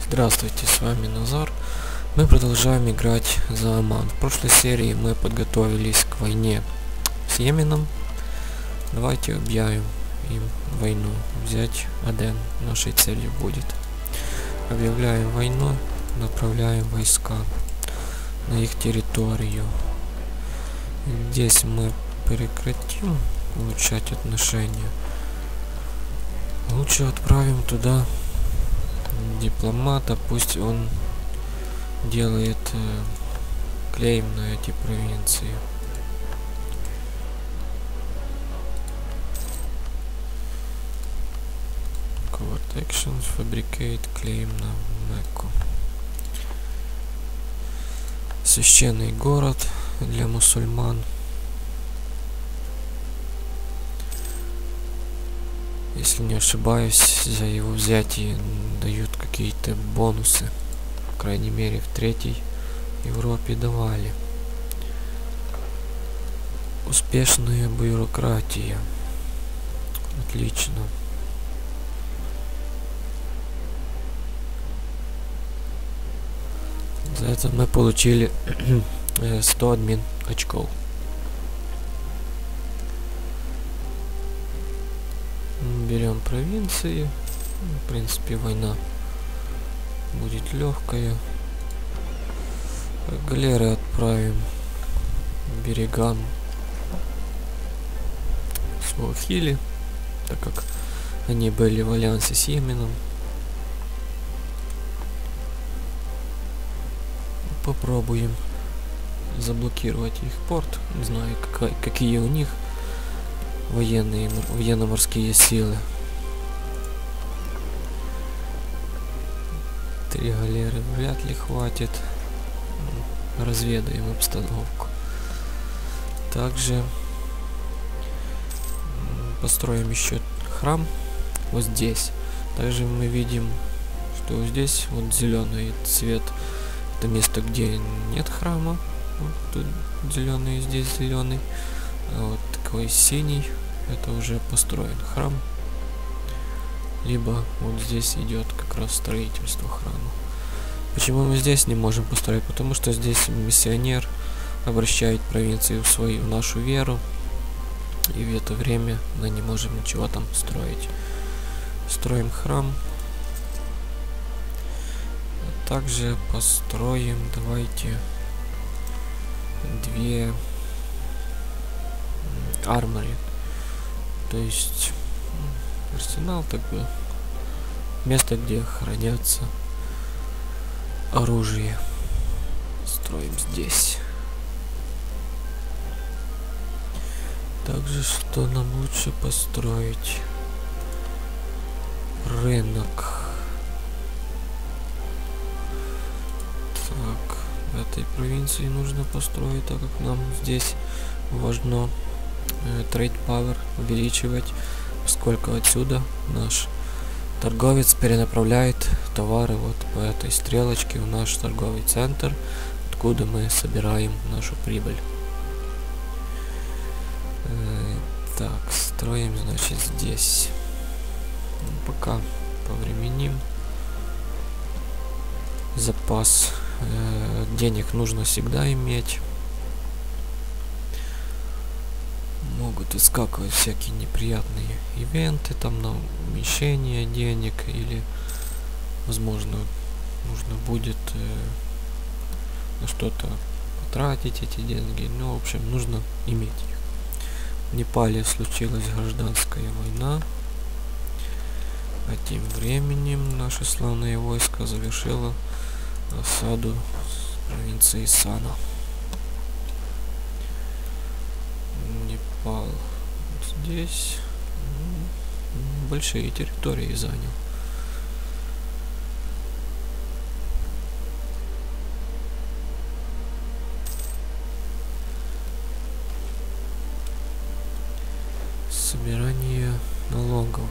Здравствуйте, с вами Назар. Мы продолжаем играть за Оман. В прошлой серии мы подготовились к войне с Йеменом. Давайте объявим им войну. Взять Аден нашей целью будет. Объявляем войну, направляем войска на их территорию. Здесь мы прекратим улучшать отношения. Лучше отправим туда дипломата, пусть он делает клейм на эти провинции. Covert Actions, Fabricate, клейм на Мекку. Священный город для мусульман. Если не ошибаюсь, за его взятие дают какие-то бонусы. По крайней мере, в Третьей Европе давали. Успешная бюрократия. Отлично. За это мы получили 100 админ очков. Берем провинции. В принципе, война будет легкая. Галеры отправим к берегам Суахили, так как они были в альянсе с Йеменом. Попробуем заблокировать их порт. Не знаю, какие у них военно-морские силы. 3 галеры вряд ли хватит. Разведаем обстановку. Также построим еще храм вот здесь. Также мы видим, что здесь вот зеленый цвет. Это место, где нет храма. Вот тут зеленый, здесь зеленый. А вот такой синий. Это уже построен храм. Либо вот здесь идет как раз строительство храма. Почему мы здесь не можем построить? Потому что здесь миссионер обращает провинцию в нашу веру. И в это время мы не можем ничего там строить. Строим храм. А также построим, давайте, 2 армори. То есть арсенал, так бы, место, где хранятся оружие. Строим здесь. Также что нам лучше построить? Рынок. Так, в этой провинции нужно построить, так как нам здесь важно trade power увеличивать, поскольку отсюда наш торговец перенаправляет товары вот по этой стрелочке в наш торговый центр, откуда мы собираем нашу прибыль. Так, строим, значит, здесь. Пока повременим. Запас денег нужно всегда иметь. Могут выскакивать всякие неприятные ивенты там на уменьшение денег, или возможно нужно будет на что-то потратить эти деньги. Ну, в общем, нужно иметь их. В Непале случилась гражданская война, а тем временем наше славное войско завершило осаду провинции Сана. Непал вот здесь большие территории занял. Собирание налогов.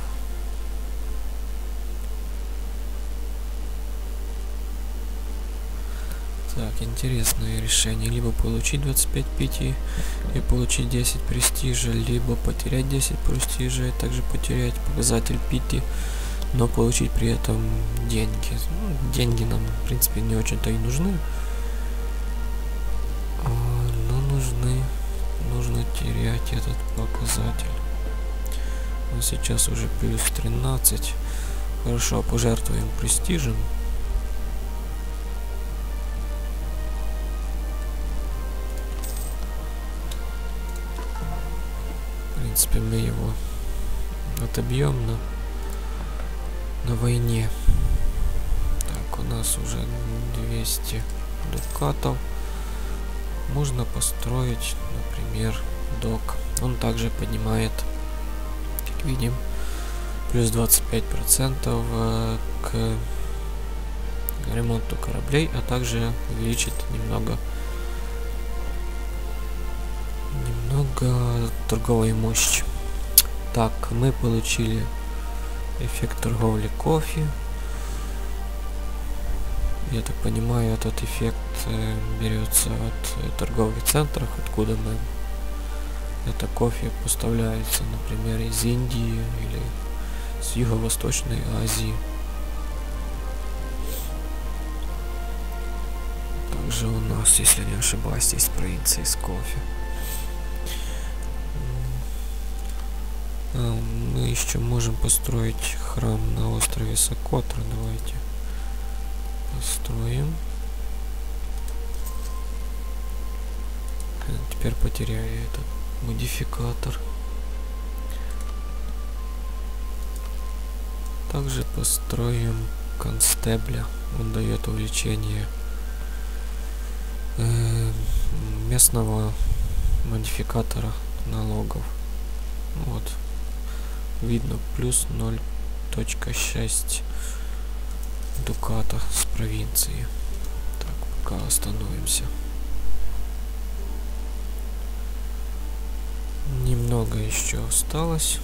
Так, интересное решение. Либо получить 25 пяти и получить 10 престижа, либо потерять 10 престижа и также потерять показатель пяти но получить при этом деньги. Ну, деньги нам, в принципе, не очень-то и нужны. Но нужно терять этот показатель. Но сейчас уже плюс 13. Хорошо, пожертвуем престижем. В принципе, мы его отобьем на войне. Так, у нас уже 200 дукатов. Можно построить, например, док. Он также поднимает, как видим, плюс 25% к ремонту кораблей, а также увеличит немного торговой мощи. Так, мы получили эффект торговли кофе. Я так понимаю, этот эффект берется от торговых центров, откуда мы это кофе поставляется, например, из Индии или с Юго-Восточной Азии. Также у нас, если не ошибаюсь, есть провинции с кофе. Мы еще можем построить храм на острове Сокотра. Давайте построим. Теперь потеряю этот модификатор. Также построим констебля. Он дает увеличение местного модификатора налогов. Вот. Видно плюс 0.6 дуката с провинции. Так, пока остановимся. Немного еще осталось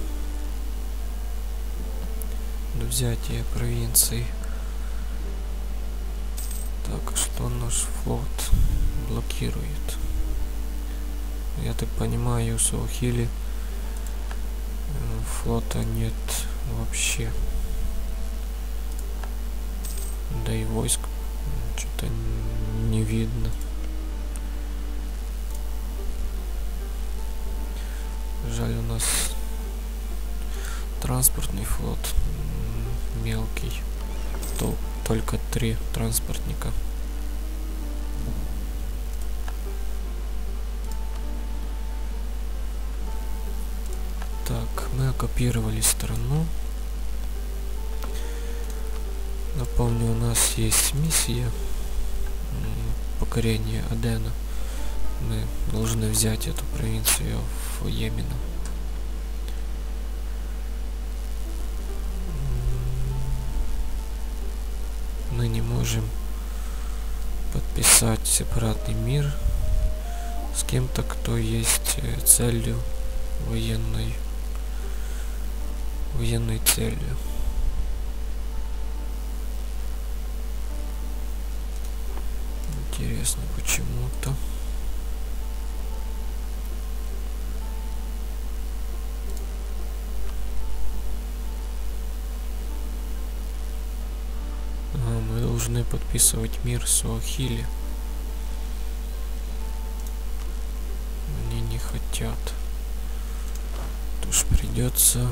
до взятия провинции. Так, что наш флот блокирует? Я так понимаю, у Суахили флота нет вообще. Да и войск что-то не видно. Жаль, у нас транспортный флот мелкий. Только 3 транспортника. Так, мы оккупировали страну. Напомню, у нас есть миссия покорения Адена. Мы должны взять эту провинцию в Йемена. Мы не можем подписать сепаратный мир с кем-то, кто есть целью военной целью. Интересно, почему-то. Мы должны подписывать мир с Суахили. Они не хотят. Уж придется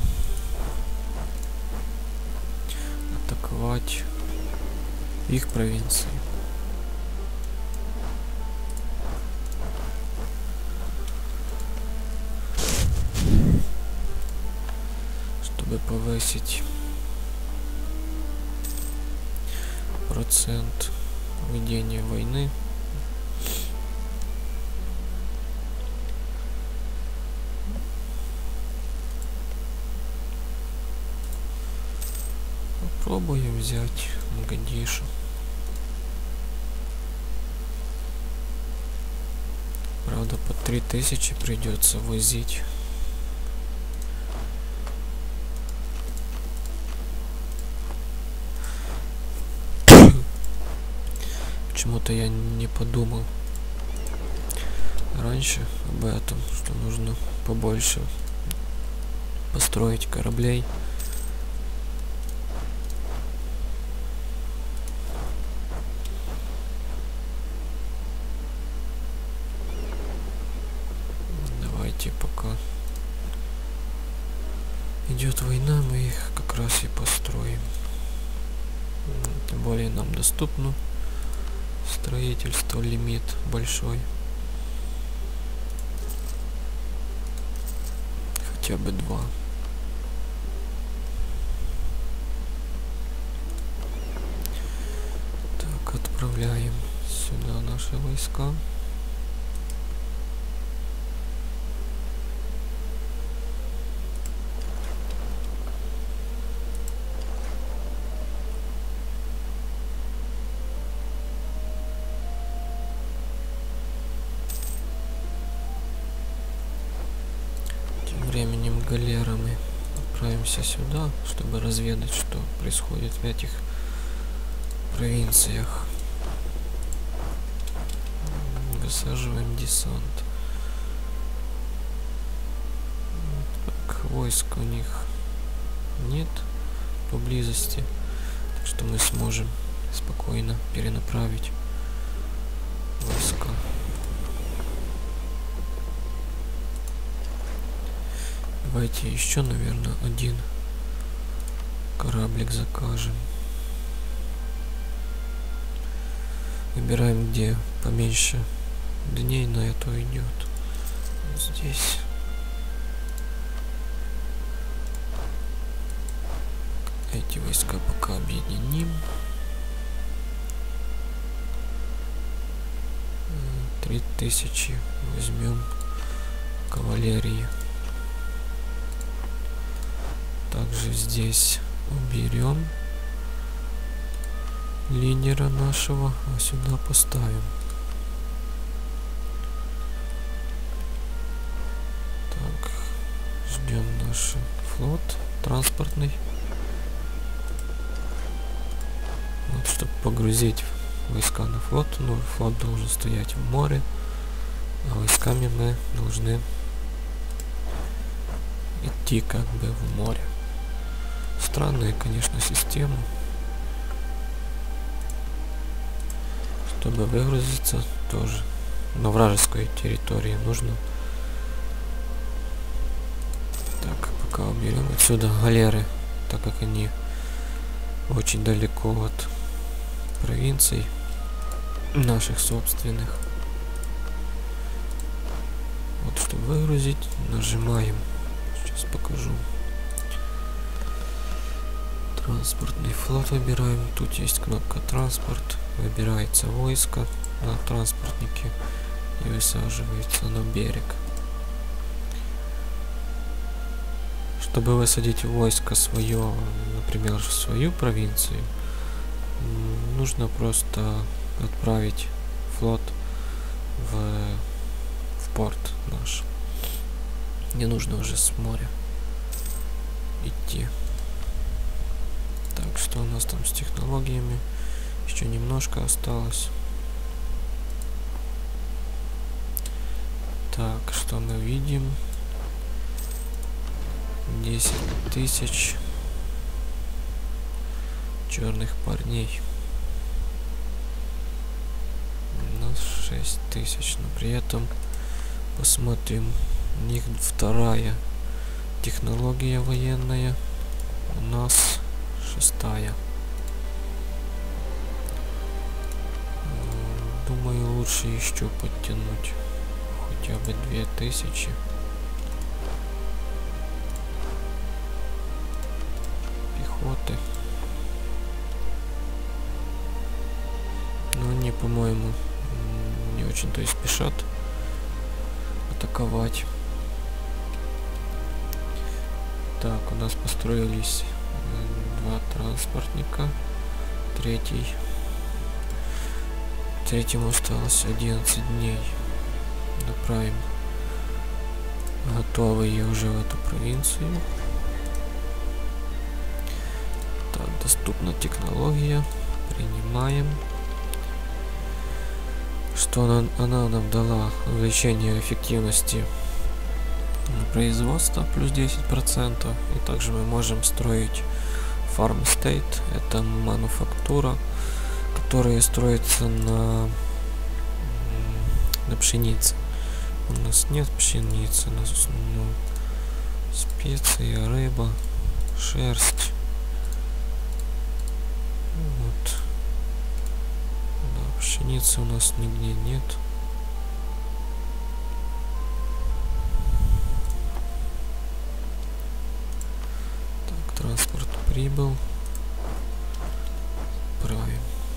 атаковать их провинции. Чтобы повысить процент ведения войны. Попробуем взять Могадишу. Правда, по 3000 придется возить. Почему-то я не подумал раньше об этом, что нужно побольше построить кораблей. идет война, мы их как раз и построим. Тем более нам доступно строительство, лимит большой. Хотя бы 2. Так, отправляем сюда наши войска. Временем галерами отправимся сюда, чтобы разведать, что происходит в этих провинциях. Высаживаем десант. Так, войск у них нет поблизости, так что мы сможем спокойно перенаправить войска. Давайте еще, наверное, один кораблик закажем. Выбираем, где поменьше дней на это идет. Здесь. Эти войска пока объединим. 3000 возьмем кавалерии. Также здесь уберем лидера нашего, а сюда поставим. Так, ждем наш флот транспортный. Вот, чтобы погрузить войска на флот, ну, флот должен стоять в море, а войсками мы должны идти как бы в море. Странная, конечно, система. Чтобы выгрузиться тоже на вражеской территории нужно. Так, пока уберем отсюда галеры, так как они очень далеко от провинций наших собственных. Вот, чтобы выгрузить, нажимаем. Сейчас покажу. Транспортный флот выбираем. Тут есть кнопка транспорт. Выбирается войско на транспортнике и высаживается на берег. Чтобы высадить войско свое, например, в свою провинцию, нужно просто отправить флот в порт наш. Не нужно уже с моря идти. Так, что у нас там с технологиями? Еще немножко осталось. Так, что мы видим? 10 000 черных парней. У нас 6000, но при этом посмотрим, у них вторая технология военная, у нас 6-я. Думаю, лучше еще подтянуть хотя бы 2000. Пехоты. Но они, по-моему, не очень-то и спешат атаковать. Так, у нас построились 2 транспортника. Третьему осталось 11 дней. Направим готовые уже в эту провинцию. Так, доступна технология. Принимаем. Что она нам дала? Увеличение эффективности производства плюс 10%. И также мы можем строить Farm State. Это мануфактура, которая строится на пшенице. У нас нет пшеницы, у нас специи, рыба. шерсть. Вот. Да, пшеницы у нас нигде нет. Так, транспорт прибыл. Правим.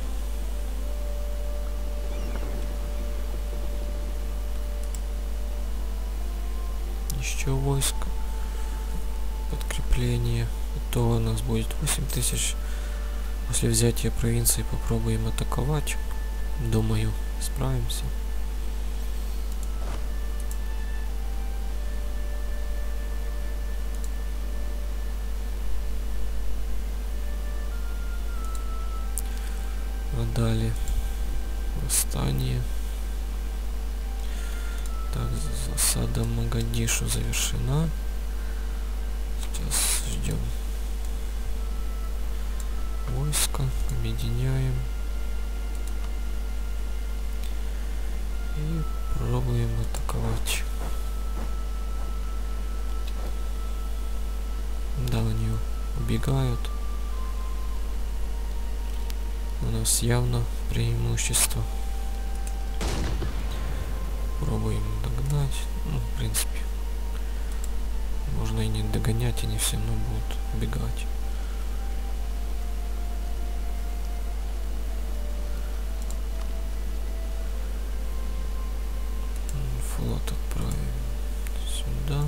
Еще войск. Подкрепление. То у нас будет 8000. После взятия провинции попробуем атаковать. Думаю, справимся. А далее восстание. Так, засада Магадишу завершена. Сейчас ждем войска, объединяем и пробуем атаковать. Да, они убегают. У нас явно преимущество. Пробуем догнать. Ну, в принципе, можно и не догонять, они все равно будут убегать. Флот отправим сюда.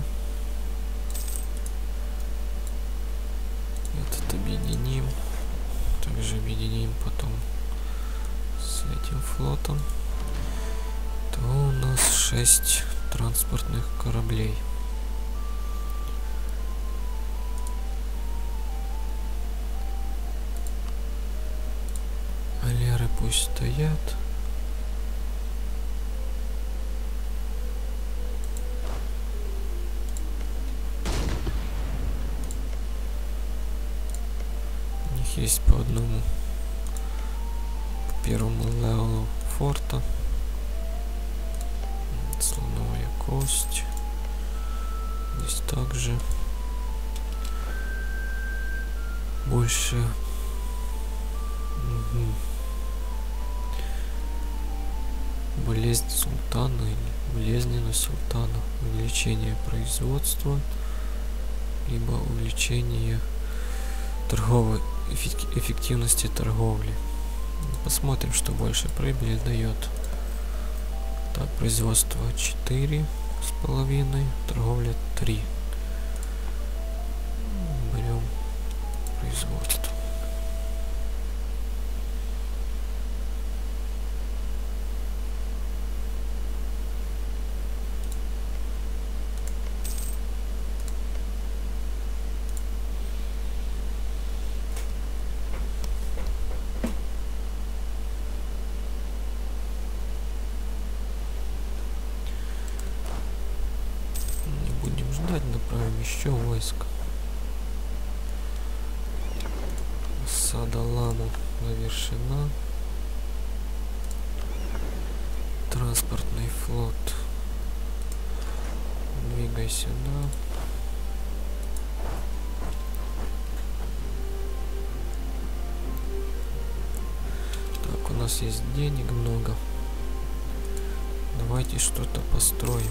Этот объединим. Также объединим потом с этим флотом. То у нас 6 транспортных кораблей. Алеры пусть стоят. У них есть по одному, по первому левелу форта. Слоновая кость. Здесь также больше. Болезнь султана или болезненность султана. Увеличение производства, либо увеличение торговой эффективности торговли. Посмотрим, что больше прибыли дает. Так, производство 4,5, торговля 3. Берем производство. Направим еще войск. Осада Ламу завершена. Транспортный флот. Двигай сюда. Так, у нас есть денег много. Давайте что-то построим.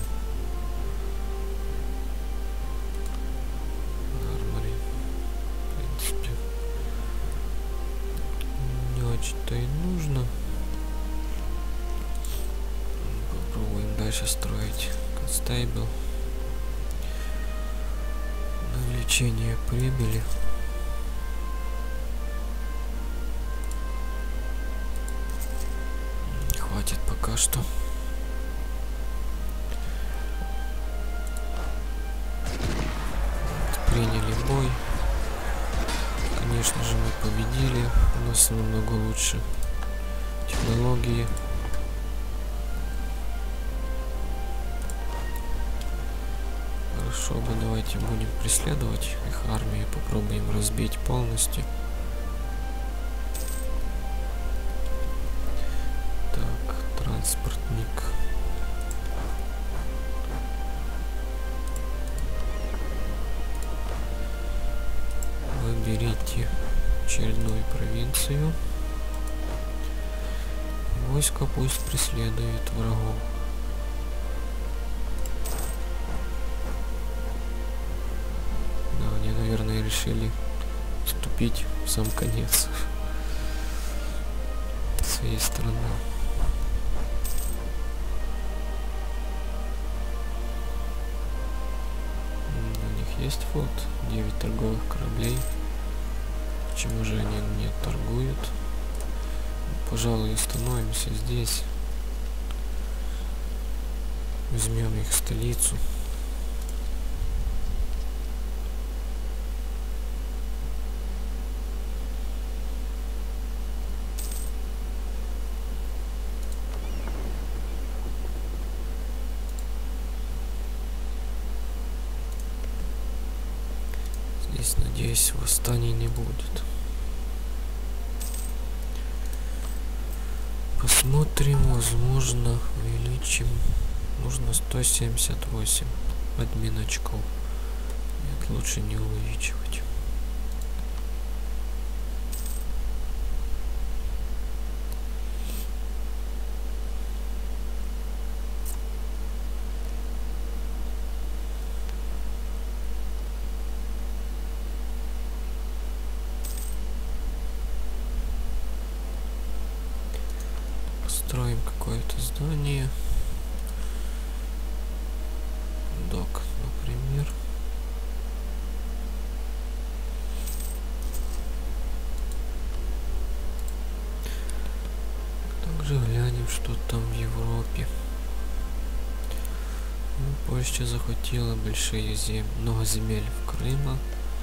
Что и нужно. Попробуем дальше строить констейбл. Увеличение прибыли. Хватит пока что. Приняли бой. Конечно же, мы победили. У нас намного лучше технологии. Хорошо бы, давайте будем преследовать их армию, попробуем разбить полностью. Так, транспортник. очередную провинцию. Войско пусть преследует врагов. Да, они, наверное, решили вступить в сам конец своей страны. У них есть флот, 9 торговых кораблей. Почему же они не торгуют? Пожалуй, остановимся здесь. Возьмем их столицу. Здесь, надеюсь, восстаний не будет. Посмотрим, возможно, увеличим. Нужно 178 админ очков. Нет, лучше не увеличивать. Строим какое-то здание. Док, например. Также глянем, что там в Европе. Польша захватила большие земли, много земель в Крыма.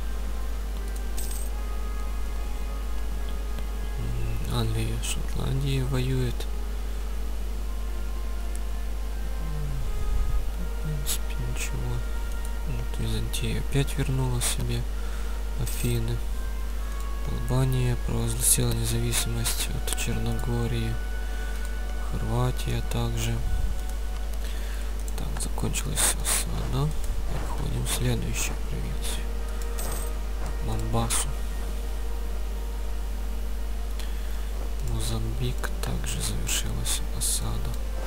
Англия с Шотландией воюет. Ничего. Вот Византия опять вернула себе Афины. Албания провозгласила независимость от Черногории. Хорватия также. Так, закончилась осада. Переходим в следующую провинцию. Момбасу. Мозамбик также завершилась осада.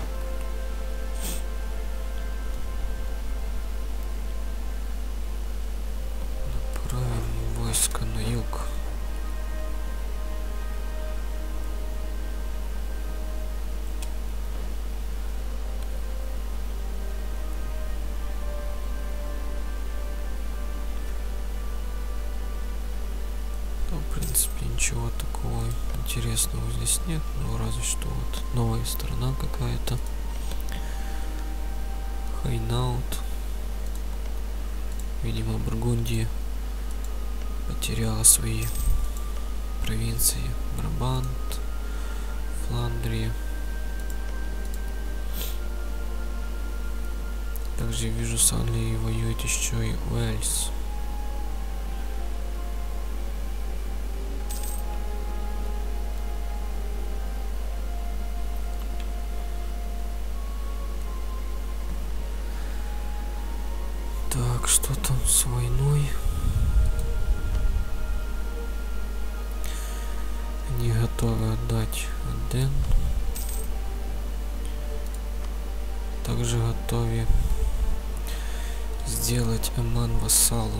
Войска на юг. Ну, в принципе, ничего такого интересного здесь нет, но разве что вот новая страна какая-то. Хайнаут. Видимо, Бургундия потеряла свои провинции. Брабант, Фландрия. Также вижу, с Англией воюет еще и Уэльс. Так, что там с войной? Не готовы отдать Аден. Также готовы сделать Оман вассалом.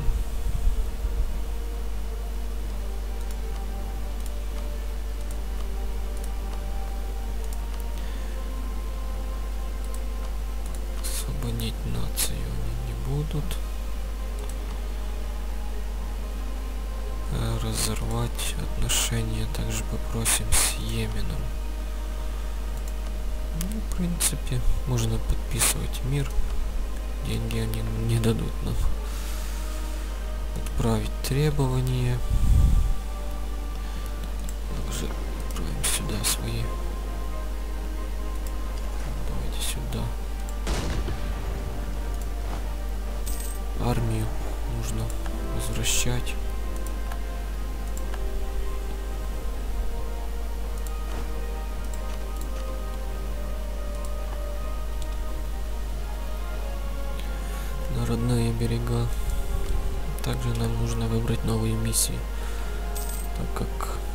Освободить нацию они не будут. Разорвать отношения также попросим с Йеменом. Ну, в принципе, можно подписывать мир. Деньги они не дадут нам. Отправить требования. Также отправим сюда свои. Давайте сюда. Армию нужно возвращать. Родные берега. Также нам нужно выбрать новые миссии. Так, как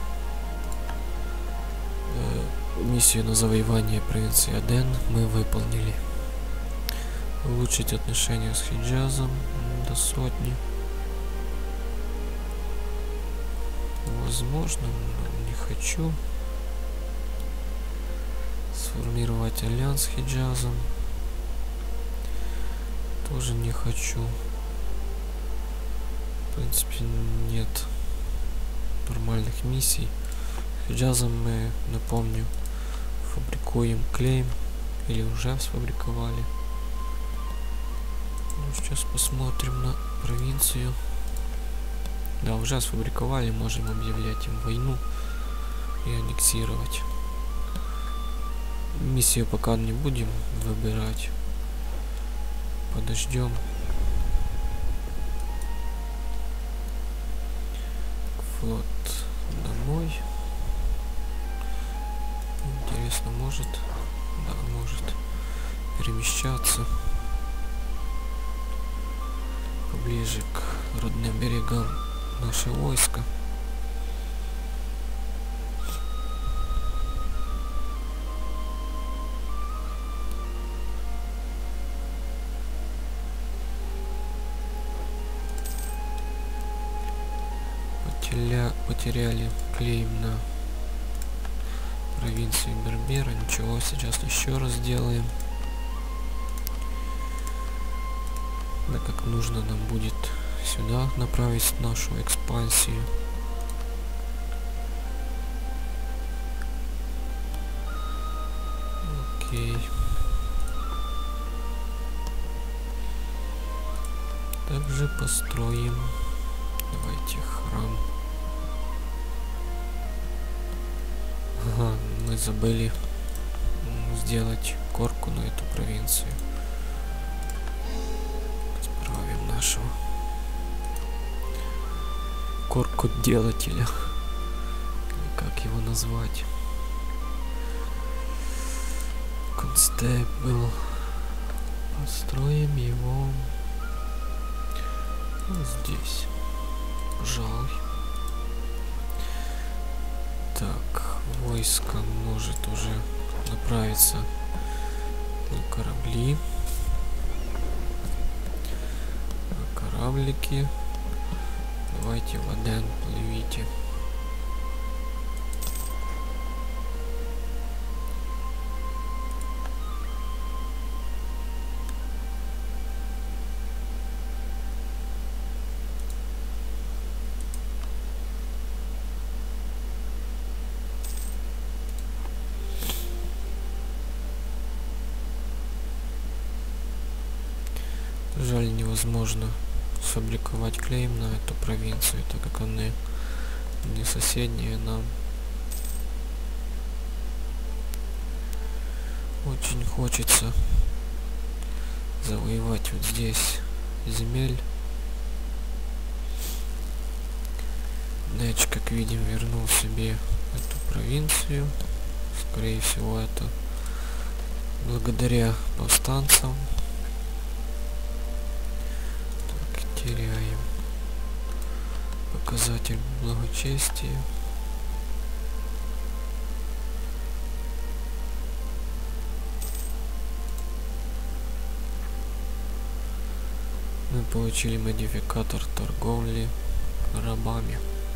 миссию на завоевание провинции Аден мы выполнили. Улучшить отношения с Хиджазом до 100. Возможно, но не хочу. Сформировать альянс с Хиджазом тоже не хочу. В принципе, нет нормальных миссий. Хиджазом мы, напомню, фабрикуем клейм, или уже сфабриковали. Ну, сейчас посмотрим на провинцию. Да, уже сфабриковали, можем объявлять им войну и аннексировать. Миссию пока не будем выбирать. Подождем. Флот домой. Интересно, может? Да, может перемещаться поближе к родным берегам наше войско. Потеряли клейм на провинцию Бербера. Ничего, сейчас еще раз сделаем. Да, как нужно нам будет сюда направить нашу экспансию. Окей. Также построим, давайте, храм. Ага, мы забыли сделать корку на эту провинцию. Справим нашего корку делателя, как его назвать, констебл. Построим его вот здесь, пожалуй. Так, войско может уже направиться на корабли. На кораблики. Давайте в Аден плывите. Жаль, невозможно сфабриковать клейм на эту провинцию, так как они не соседние нам. Очень хочется завоевать вот здесь земель. Нэч, как видим, вернул себе эту провинцию. Скорее всего, это благодаря повстанцам. Теряем показатель благочестия. Мы получили модификатор торговли рабами.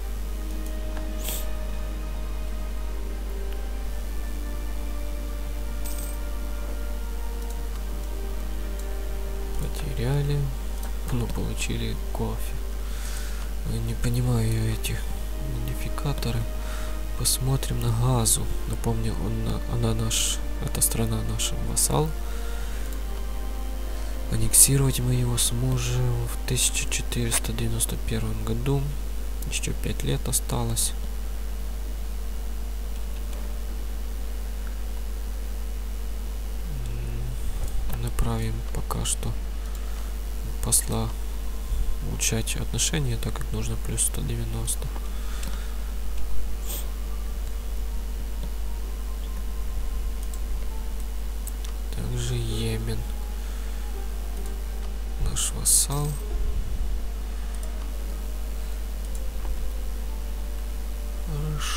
Потеряли. Ну, получили кофе. Не понимаю я эти модификаторы. Посмотрим на газу. Напомню, эта страна наш вассал. Аннексировать мы его сможем в 1491 году. Еще 5 лет осталось. Направим пока что посла улучшать отношения, так как нужно плюс 190. Также Йемен, наш вассал.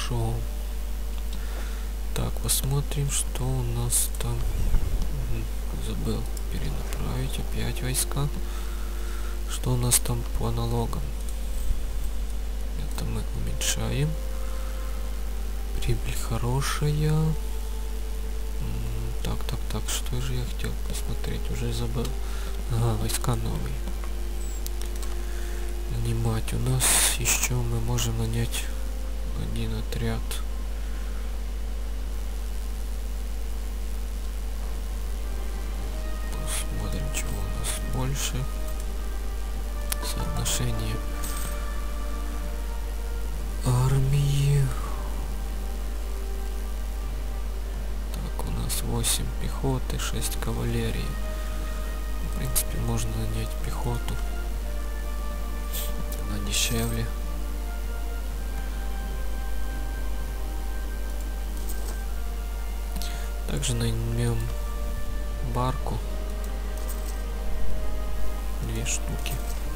Хорошо. Так, посмотрим, что у нас там. Забыл перенаправить опять войска. Что у нас там по налогам? Это мы уменьшаем. Прибыль хорошая. Так, что же я хотел посмотреть? Уже забыл. Ага, войска новые. Нанимать. У нас еще мы можем нанять один отряд. Посмотрим, чего у нас больше. Соотношение армии. Так, у нас 8 пехоты, 6 кавалерии. В принципе, можно нанять пехоту. Она дешевле. Также наймем барку. 2 штуки.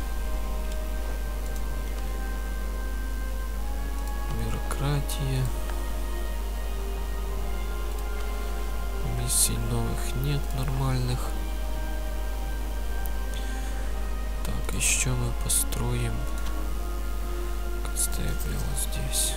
Бюрократия. Миссий новых нет нормальных. Так, еще мы построим констебли вот здесь.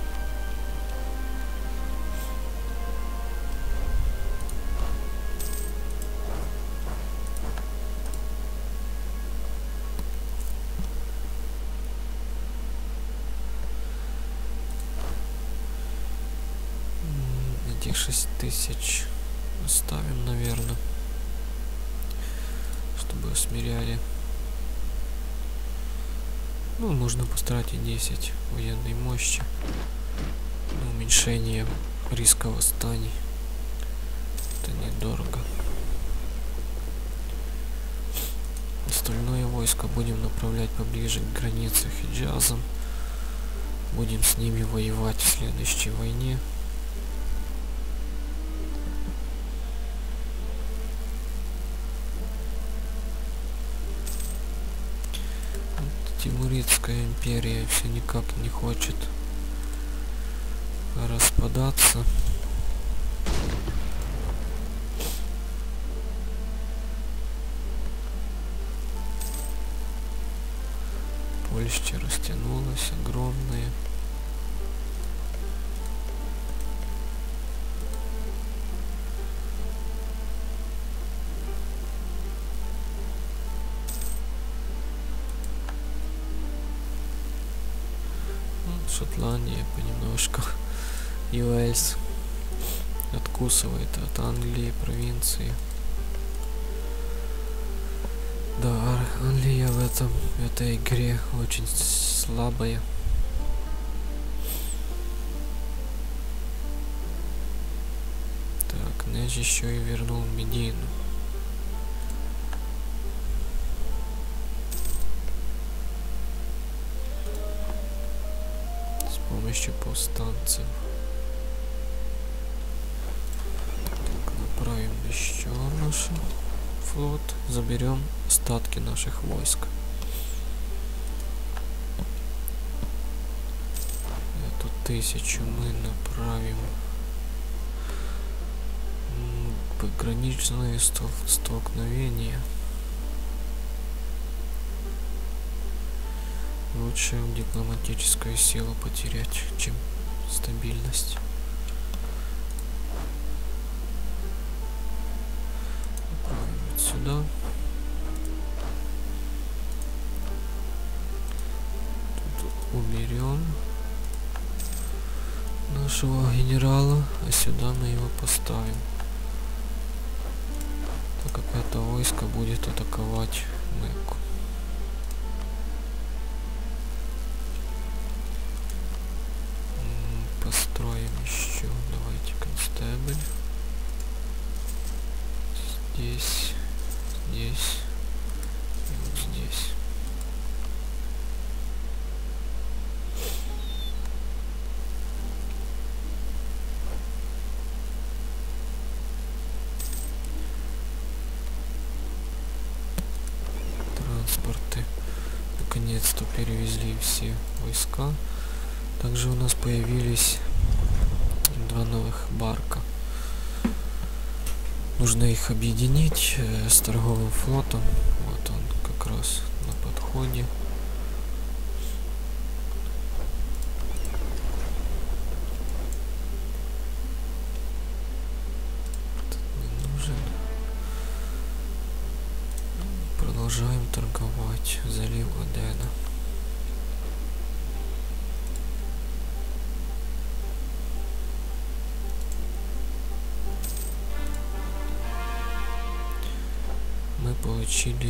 Этих 6000 оставим, наверное, чтобы усмиряли. Ну, можно потратить 10 военной мощи на уменьшение риска восстаний. Это недорого. Остальное войско будем направлять поближе к границе Хиджаза. Будем с ними воевать в следующей войне. Тимуридская империя все никак не хочет распадаться. Польша растянулась, огромная. Шотландия понемножку и Уэльс откусывает от Англии провинции. Да, Англия в этой игре очень слабая. Так, Неж еще и вернул Медину. С помощью повстанцев. Так, направим еще наш флот, заберем остатки наших войск. Эту 1000 мы направим в пограничные столкновения. Лучше дипломатическую силу потерять, чем стабильность. Направим сюда. Тут уберем нашего генерала, а сюда мы его поставим. Так как это войско будет атаковать Мекку. Построим еще, давайте констебль. Здесь, здесь и вот здесь. Транспорты. Наконец-то перевезли все войска. Также у нас появились два новых барка. Нужно их объединить с торговым флотом. Вот он как раз на подходе. Этот не нужен. Продолжаем торговать. Залив Адена. Мы получили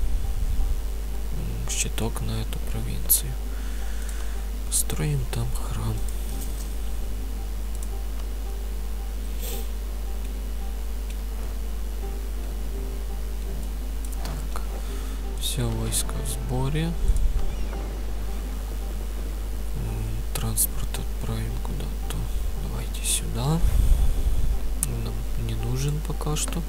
щиток на эту провинцию. Построим там храм. Так, все войско в сборе. Транспорт отправим куда-то. Давайте сюда. Нам не нужен пока что.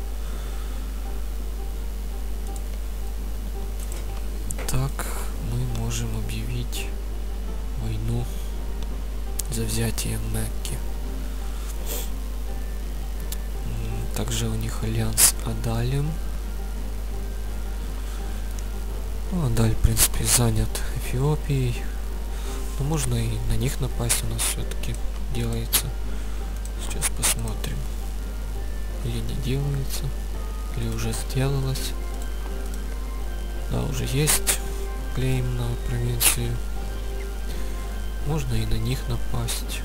Так, мы можем объявить войну за взятие Мекки. Также у них альянс Адалем. Ну, Адаль, в принципе, занят Эфиопией. Но можно и на них напасть, у нас все-таки делается. Сейчас посмотрим. Или не делается, или уже сделалось. Да, уже есть клейм на провинцию. Можно и на них напасть.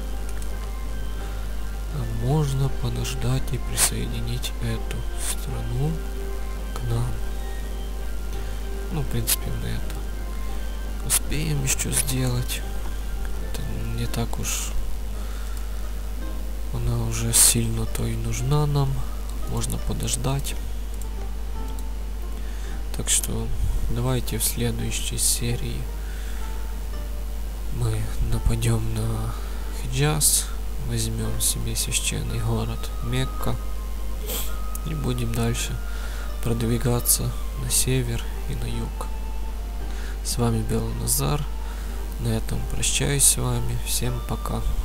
А можно подождать и присоединить эту страну к нам. Ну, в принципе, мы это успеем еще сделать. Это не так уж она уже сильно то и нужна нам. Можно подождать. Так что давайте в следующей серии мы нападем на Хиджаз, возьмем себе священный город Мекка и будем дальше продвигаться на север и на юг. С вами Белый Назар. На этом прощаюсь с вами. Всем пока.